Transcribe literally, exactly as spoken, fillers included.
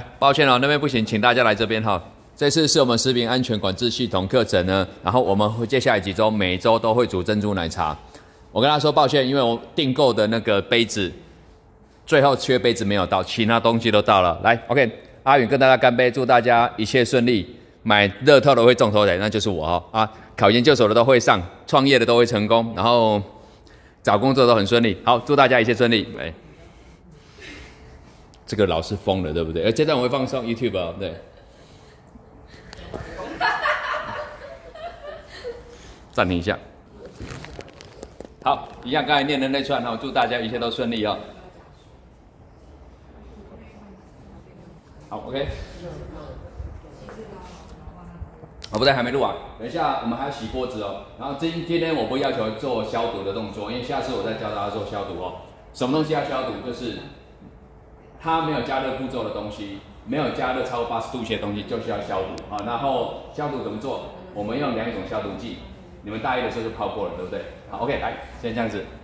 抱歉哦，那边不行，请大家来这边哈。这次是我们食品安全管制系统课程呢，然后我们会接下来几周每周都会煮珍珠奶茶。我跟他说抱歉，因为我订购的那个杯子，最后缺杯子没有到，其他东西都到了。来 ，OK， 阿允跟大家干杯，祝大家一切顺利。买乐透的会中头彩，那就是我哦啊！考研究所的都会上，创业的都会成功，然后找工作都很顺利。好，祝大家一切顺利。哎，这个老师疯了，对不对？哎，这段我会放上 YouTube 哦，对。暂停一下。好，一样刚才念的那串哦，祝大家一切都顺利哦。好 ，OK。哦，不对，还没录完。等一下，我们还要洗锅子哦。然后今今天我不要求做消毒的动作，因为下次我再教大家做消毒哦。什么东西要消毒？就是它没有加热步骤的东西，没有加热超过八十度些东西，就需要消毒啊。然后消毒怎么做？我们用两种消毒剂，你们大一的时候就考过了，对不对？好 ，OK， 来，先这样子。